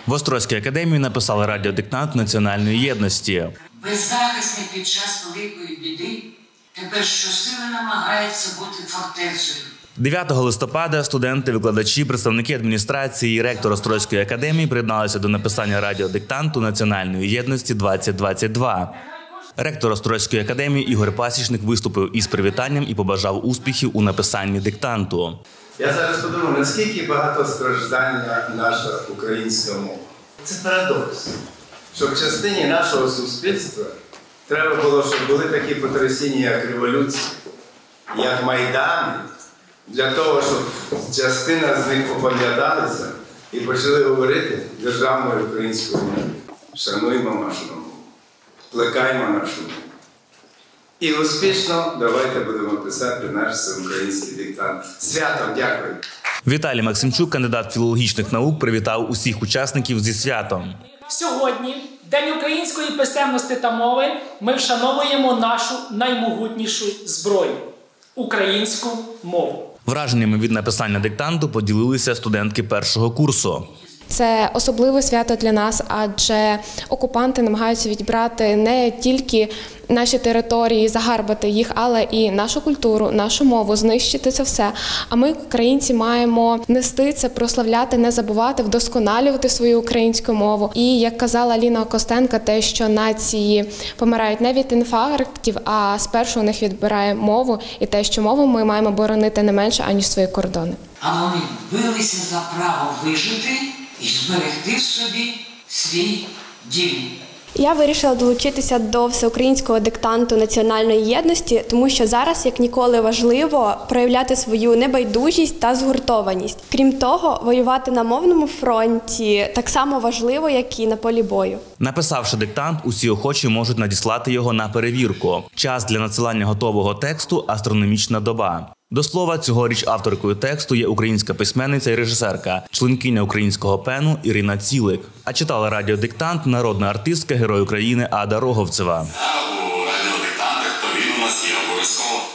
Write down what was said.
В Острозькій академії написали радіодиктант національної єдності. Беззахисний під час великої біди тепер щосили намагається бути фортецею. 9 листопада студенти, викладачі, представники адміністрації і ректор Острозької академії приєдналися до написання радіодиктанту національної єдності 2022. Ректор Острозької академії Ігор Пасічник виступив із привітанням і побажав успіхів у написанні диктанту. Я зараз подумав, наскільки багатостраждальна наша українська мова. Це парадокс, що в частині нашого суспільства треба було, щоб були такі потрясіння, як революція, як Майдани, для того, щоб частина з них опам'яталася і почали говорити державною українською мовою. Шануємо нашу мову, плекаймо нашу мову. І успішно давайте будемо писати наш всеукраїнський диктант. Святом дякую! Віталій Максимчук, кандидат філологічних наук, привітав усіх учасників зі святом. Сьогодні, в День української писемності та мови, ми вшановуємо нашу наймогутнішу зброю – українську мову. Враженнями від написання диктанту поділилися студентки першого курсу. Це особливе свято для нас, адже окупанти намагаються відібрати не тільки наші території, загарбати їх, але і нашу культуру, нашу мову, знищити це все. А ми, українці, маємо нести це, прославляти, не забувати, вдосконалювати свою українську мову. І, як казала Ліна Костенко, те, що нації помирають не від інфарктів, а спершу у них відбирає мову, і те, що мову ми маємо боронити не менше, аніж свої кордони. А вони билися за право вижити і зберегти собі свій дім. Я вирішила долучитися до всеукраїнського диктанту національної єдності, тому що зараз, як ніколи, важливо проявляти свою небайдужість та згуртованість. Крім того, воювати на мовному фронті так само важливо, як і на полі бою. Написавши диктант, усі охочі можуть надіслати його на перевірку. Час для надсилання готового тексту – астрономічна доба. До слова, цьогоріч авторкою тексту є українська письменниця і режисерка, членкиня українського пену Ірина Цілик. А читала радіодиктант народна артистка, герой України Ада Роговцева. У радіодиктантах то він у нас є обов'язково.